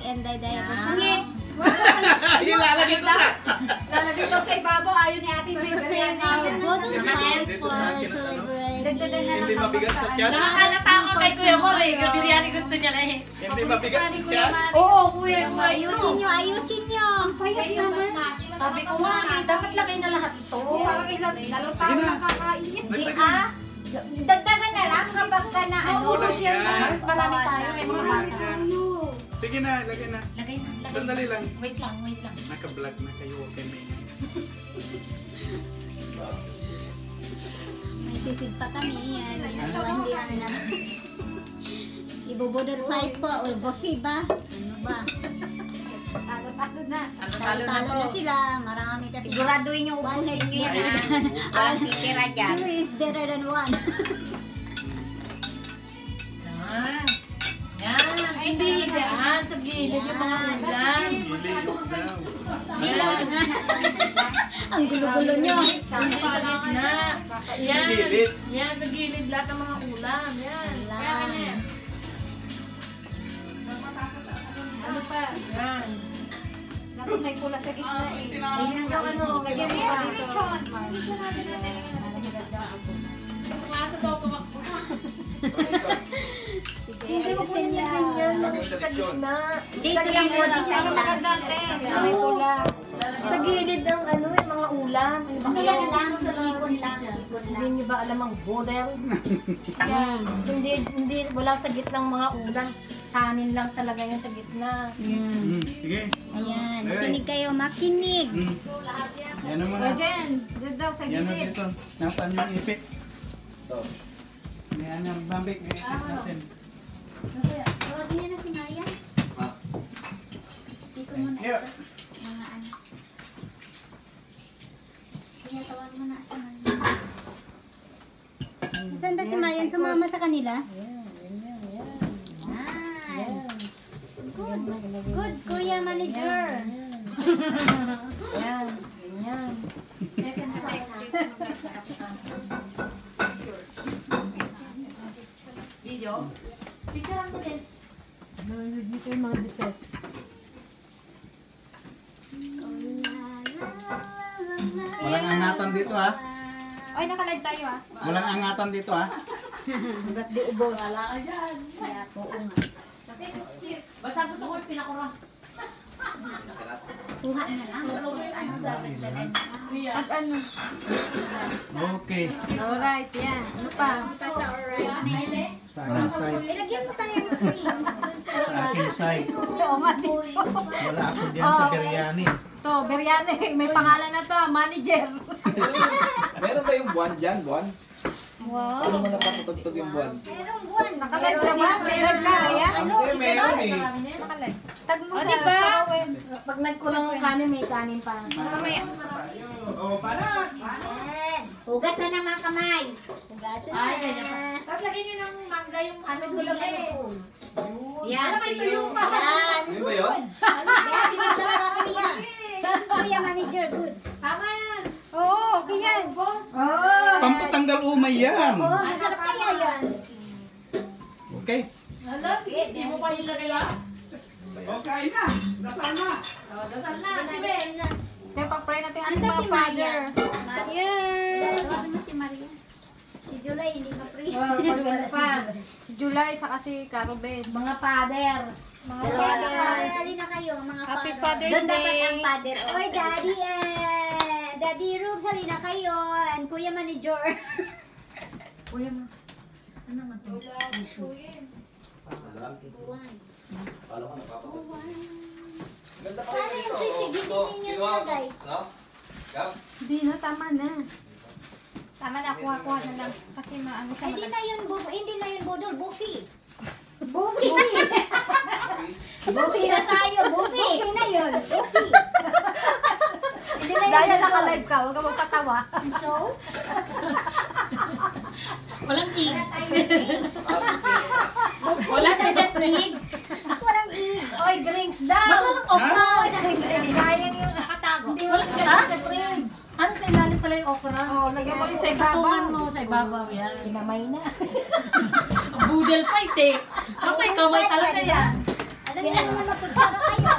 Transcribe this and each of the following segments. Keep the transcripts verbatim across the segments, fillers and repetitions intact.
and Dayday ko sa... Yung lalagay ko sa... Lalagay ko sa ibabaw, ayaw ni ate may biryani. Go to fight for celebrate. Hindi mabigat sa tiyan? Nakakalata ako kay Kuya Mor eh. Biryani gusto niya lang eh. Hindi mabigat sa tiyan? Oo, Kuya Mor. Ayusin nyo, ayusin nyo. Payat naman. Sabi ko nga, eh, dapat lagay na lahat ito. Oo, parang ilang, lalo tayo nakakain yan. Di ah, dagdagan na lang kapag ka na ano. Kulang yan. Mas marami tayo kay mga bata. Sige na, lagay na. Lagay na, lagay na. Sandali lang. Wait lang, wait lang. Naka-vlog na kayo, okay may. May sisid pa kami. Yan, ginagawa hindi ano na. Ibubudol fight po. O, buffet ba? Ano ba? Talo-talo na. Talo-talo na Talo to. na sila. Marami kasi. Siguraduhin yung One upusin is niyo yan better. ha. Walang titira dyan. Two is better than one. Yan. Yan. Hindi yan. Sa gilid yung mga ulam. Giliyok daw. Dilaw na. Ang gulo-gulo nyo. Sa gitna. Yan. Gilid. Yan, sa gilid lahat ng mga ulam. Yan. Lang. Ano pa? Yan. Dapat may pula sa gitna eh. Ayun ang ano. Lagyan mo pa dito. Masa daw tumakbo. Sige, ayusin nyo. Sa gitna. Dito lang po, di sa maganda ate. May pula. Sa gilid ng ano, yung mga ulam. Hindi yan lang. Ipon lang. Ipon Hindi lang. niyo ba alam ang border? Yan. Hindi, hindi, wala sa gitna ng mga ulam. Kanin lang talaga yan sa gitna. Yan. Hmm, sige. Ayan. Makinig kayo. Makinig. Hmm. Yan naman. O dyan. Dito daw sa Yan na gilid. dito. Nasaan yung ipit? Ito. Yan ang bambik. Ipit natin. Tawagin niya na si Maya. Ah. Dito muna Here. ito. Mga ano. Tinatawan mo na si Maya. Saan ba si Marian? Sumama sa kanila? Yan. Good. Good, Kuya Manager. Yan, ganyan. Video? Picturean mo din. Dito yung mga dessert. Walang angatan dito ha. Ay, nakalive tayo ah. Walang angatan dito ha. Hanggat di ubos. Wala ka dyan. Oo nga. Basta gusto ko yung pinakura. Kuha na lang. Ano dapat dalhin? At ano? Okay. Alright, yan. Ano pa? Pa sa alright. Sa aking side. Ilagyan mo tayo yung strings. Sa aking side. Oo nga dito. Wala ako dyan sa biryani. To, biryani. May pangalan na to. Manager. Meron ba yung buwan dyan, buwan? Wow. Ano mo napatutugtog yung buwan? Mayroong buwan. Nakalive ka ba? Live ka, kaya? Ano? Kasi meron eh. Nakalive. Tag mo O, na. diba? Sa Rowen. Pag nagkulang ng kanin, may kanin pa. Mamaya. Oh, para. Yan. Hugas na ng mga kamay. Hugasan Ay, na. Tapos lagyan nyo ng mangga yung ano Ano nila gulay? eh. Yan, Ano ba ito tuyo. yung pa? Yan, Ano ba yun? Yan, binigyan na kami yan. Kuya Manager, good. Tama yan. Oo, okay yan. Boss. Oo. Pampatanggal umay yan. Oo, masarap kaya yan. Okay. Hala, sige. Hindi mo pa ilagay ah. Okay na. Dasal na. Oh, dasal na. Sige. Kaya pag-pray natin ang Asa mga si father. Maria? Tawagin mo si Maria. Si July, hindi pa free. Oh, pag pa. Si July, saka si Carobel. Mga father. Mga Dalawa father. na Dali na kayo, mga Happy father. Father's Doon dapat Day. ang father. Oy, Daddy, eh. Daddy Rubes, halina kayo. And Kuya Manager. Kuya ma. Saan naman ito? Buwan. Kala ko napapatugtog. Buwan. Ganda pa Sana rin yung ito. sisigilin Ito, ninyo kinuha ko. nilagay. No? Gab? Hindi na, tama na. Tama na, kuha-kuha na lang. Kasi maano siya. Hindi malaki. na yun, bu- hindi na yun budol, buffy. Bubi. Buffy na tayo, buffy. Buffy na yun, buffy. Hindi na Dahil yun, naka-live ka, huwag ka magpatawa. So, Walang tig. Okay. Wala tayong tig. walang ig. Oy, drinks daw. Walang okra. Sayang yung nakatago. Hindi mo Ha? Sa fridge. Ano sa ilalim pala yung okra? Oo, lagyan mo rin sa Patungan ibabaw. mo sa ibabaw yan. Kinamay na. Budel fight eh. Kamay, kamay talaga yan. Ano Dali naman magkutsara kayo.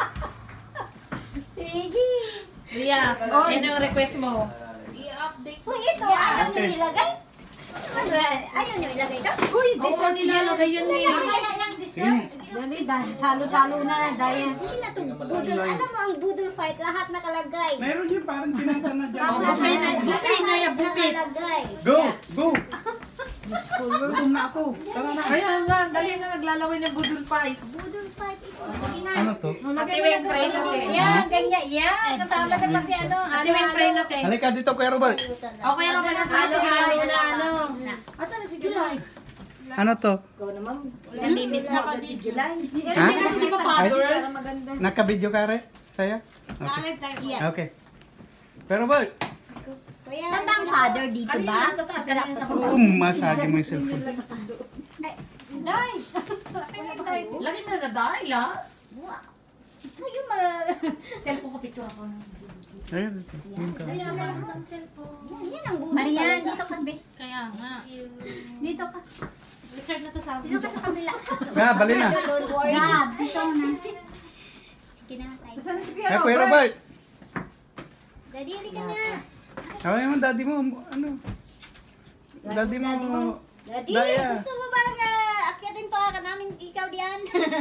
Sige. Ria, yan ang request mo. I-update Uy, ito, ayaw nyo ilagay? Ayaw nyo ilagay ito? Uy, Oo, dessert nilalagay yun eh. Kaya lang dessert. Sino? Dali, dahil salo-salo na, dahil. Hindi na ito budol. Alam mo, ang budol fight, lahat nakalagay. Meron yun, parang kinanta na dyan. Oh, buffet na, buffet na yan, buffet. Nakalagay. Go! Go! Diyos ko, Lord. Gutom na ako. Tara na. Kaya nga, dali na naglalaway ng budol fight. Budol fight ito. Sige na. Ano to? Oh, lagay Ate mo na Weng, pray doon. natin. Yan, ganyan. Yan, kasama na pati ano. Ate Weng, pray natin. Halika dito, Kuya Robert. Okay, ano ka na sa halo-halo na ano. Asan na si July? Ano to? Ikaw naman, namimiss mo agad si July. Ha? Kasi di ba Ay, fathers? Maganda. naka-video ka rin? Saya? Okay. Nakalag tayo. Iyan. Okay. Pero Robert, Kuya, saan ba ang father dito Kanina ba? nasa taas, kanina sa baba. um, masagi mo yung cellphone. Day! Lagi mo na dahil ha. Wow. Kayo mag... Cellphone ko, picture ako. Ayun, ito. Yun ka. Yan, yan ang budol. Marian, dito ka, be. Kaya nga. Dito ka. Dessert na to sa Dito ka sa kabila. Ga, bali na. Don't worry. Gab, dito na. Sige na tayo. Saan na si Kuya Eh, Kuya Robert? Robert. Daddy, halika na. Ay, mo, daddy mo, ano? Daddy mo, Daddy, Daya. gusto mo ba nga akyatin pa ka namin ikaw diyan?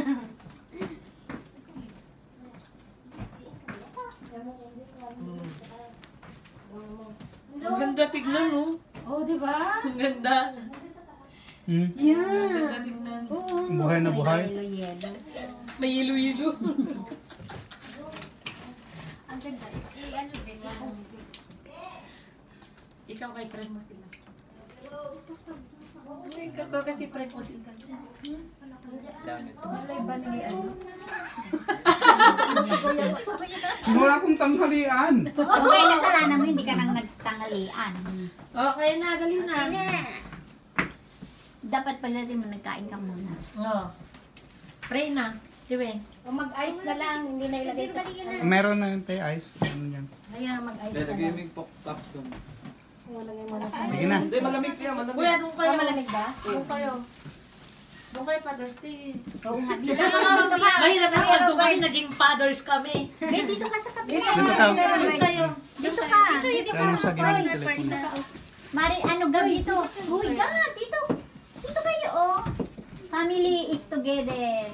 Ang ganda tignan mo. Oh, di ba? Ang ganda. Hmm? Yeah. Tignan. Buhay na buhay. Yelo-yelo. May yelo-yelo. Ang ganda. Eh, ano din. Ikaw kay friend mo sila. Ikaw kasi friend mo sila. Malay ba ni ano? Wala akong tanghalian. Okay na kasalanan mo, hindi ka nang nagtangalian. Okay na, dali na. Na. Dapat pala din mo nagkain ka muna. Oo. Pray na. Siwe. O mag-ice na lang, hindi na ilagay sa... Meron na yung tayo ice. Ano yan? Kaya mag-ice na lang. Nagimig pok top doon. Lagay mo na sa... Sige na. Hindi, malamig yan, malamig. Kuya, doon kayo. Ah, malamig ba? Doon kayo. Doon kayo, Father's Day. Oo nga, dito ka. Dito ka. Mahirap na pag doon kami, naging fathers kami. Be, dito ka sa kabila. Dito ka. Doon kayo. Dito ka. Kaya mo sa ginawa ng telepono. Mari, ano gab dito? Uy, gab, dito. Dito kayo, oh. Family is together.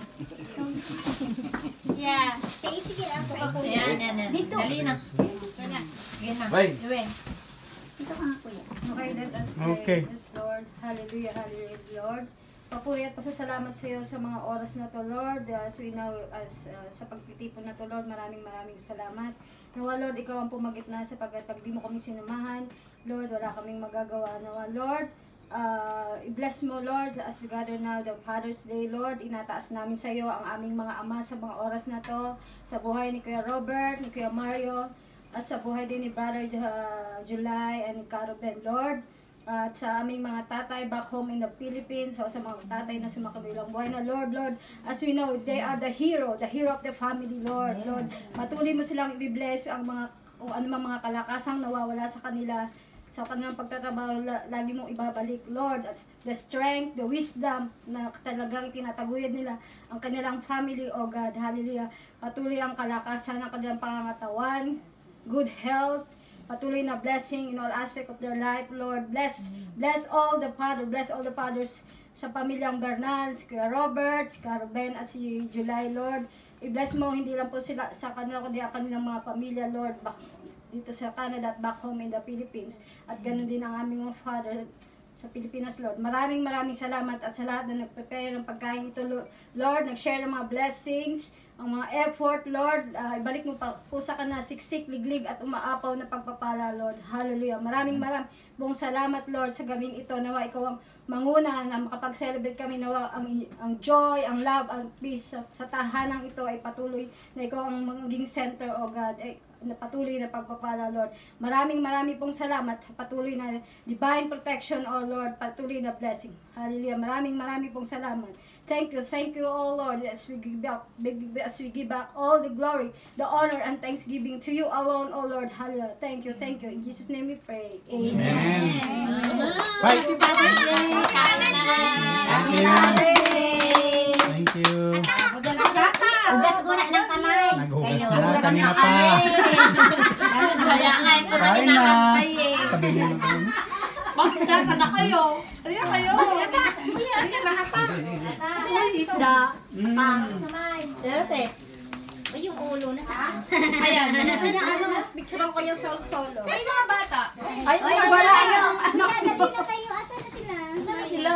Yeah. Stay, sige, ako ako. Ayan, yan, yan. Dito. Dali na. Yan. Yan na. Bye. Siwe. Dito ka nga, kuya. Okay, let us pray. Okay. Yes, Lord. Hallelujah, hallelujah, Lord. Papuri at pasasalamat sa iyo sa mga oras na to, Lord. As we know, as, uh, sa pagtitipon na to, Lord, maraming maraming salamat. Nawa, Lord, ikaw ang pumagitna sapagkat pag di mo kami sinumahan, Lord, wala kaming magagawa. Nawa, Lord, uh, i-bless mo, Lord, as we gather now the Father's Day, Lord. Inataas namin sa iyo ang aming mga ama sa mga oras na to, sa buhay ni Kuya Robert, ni Kuya Mario, at sa buhay din ni Brother uh, July and ni Caroben, Lord. At sa aming mga tatay back home in the Philippines, so sa mga tatay na sumakabilang buhay na, Lord, Lord, as we know, they are the hero, the hero of the family, Lord, Lord. Patuloy mo silang i-bless ang mga, o anumang mga kalakasang nawawala sa kanila, sa kanilang pagtatrabaho, la- lagi mong ibabalik, Lord, at the strength, the wisdom na talagang tinataguyod nila ang kanilang family, oh God, hallelujah. Patuloy ang kalakasan ng kanilang pangangatawan, good health, patuloy na blessing in all aspect of their life, Lord. Bless, bless all the father, bless all the fathers sa pamilyang Bernal, si Kuya Robert, si Caroben, at si July, Lord. I-bless mo, hindi lang po sila sa kanila, kundi ang kanilang mga pamilya, Lord, back, dito sa Canada at back home in the Philippines. At ganun din ang aming mga father sa Pilipinas, Lord. Maraming maraming salamat at sa lahat na nag-prepare ng pagkain ito, Lord. Nag-share ng mga blessings, ang mga effort, Lord. Uh, ibalik mo pa po sa kana siksik, liglig at umaapaw na pagpapala, Lord. Hallelujah. Maraming maraming buong salamat, Lord, sa gabing ito. Nawa ikaw ang manguna na makapag-celebrate kami. Nawa ang, ang joy, ang love, ang peace sa, sa tahanang ito ay patuloy na ikaw ang maging center, O God. Ay, na patuloy na pagpapala, Lord. Maraming maraming pong salamat. Patuloy na divine protection, O Lord. Patuloy na blessing. Hallelujah. Maraming maraming pong salamat. Thank you, thank you, O Lord, as we give back, as we give back all the glory, the honor, and thanksgiving to you alone, O Lord. Hallelujah. Thank you, thank you. In Jesus' name we pray. Amen. Amen. Bye. Kain na! Thank you. Happy birthday! Thank you. Magdala ka? kanina pa. Kaya nga, ito na Kain na. inaantay eh. Sabi mo na ito. Bakit nasa na kayo? Ayan kayo. Ayan na hata. Isda. Mm. Ete. Ay, yung ulo na saan? Ayan. Kanya ano, picture ko yung solo-solo. Ay, mga bata. Ay, Ay, ay, wala kayo. yung ano. Kaya, dali na kayo. Asa na sila? Saan na sila?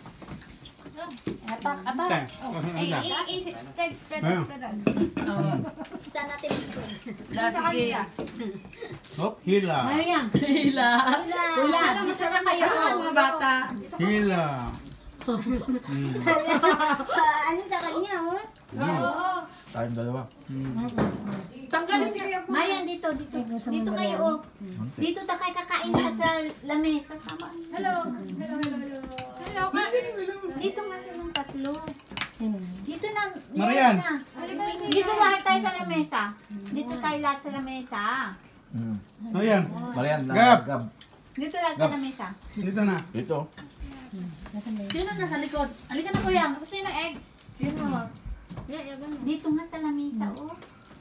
Atak, atak. Tay, Ay, ano ay, ay, spread, spread, Ayun. spread. Oo. Saan natin spread? Sige. Hop, hila. Mariam. Hila. Kuya, Sana masaya kayo. Ano mga bata? Hila. Mm. ano sa kanya, oh? Mm. Tayong dalawa. Mm. Tanggalin si Marian, dito, dito. Dito kayo, oh. Dito ta kayo kakain lahat sa lamesa. Tama. Hello. Hello, hello, hello. Hello, dito nga silang tatlo. Dito na. Marian. na. Dito lahat tayo sa lamesa. Dito tayo lahat sa lamesa. Mm. Ayan. Marian na. Gab. Gab. Dito lahat sa lamesa. Dito na. Dito. Sino nasa likod? Halika na kuya. Gusto yun ng egg. Yun mo. Dito nga sa lamesa, oh.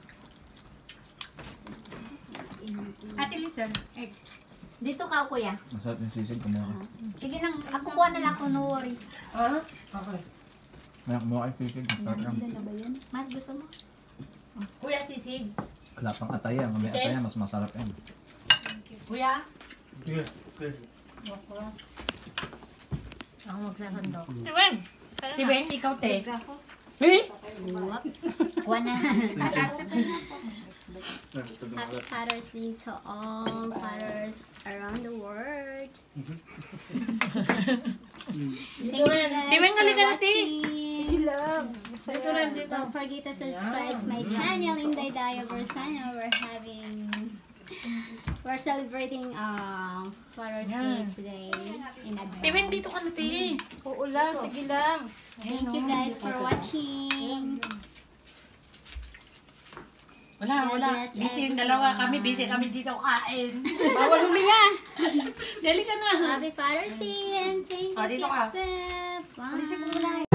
Ate Listen. Dito ka, kuya. Masarap yung sisig. Kumuha ka. Sige nang, ako kuha na lang ako, no worry. Ah? Okay. Kaya kumuha kayo sisig. Masarap yan. Mas gusto mo? Kuya sisig. Wala pang ataya. May Sisig? ataya. Mas masarap yan. Kuya. Sige. sige. Ako magsasandok. Tiwen! Tiwen, ikaw te. Eh? Kuha na. Happy Father's Day to all fathers around the world. Thank you guys Tiwen, for halika na, ti. watching. Dito rin, dito. Don't forget to subscribe to my channel in Daydayo Bersana. We're having, we're celebrating uh, Father's Day Yan. today in advance. Tiwen, dito ka na te. Oo lang, sige lang. Thank you guys for watching. Wala, wala. Yes, Busy yung everyone. dalawa kami. Busy kami dito kain. Bawal humiya. Dali ka na. Happy Father's Day and thank Oh, you, dito ka. Joseph. Bye. Alisin mo muna.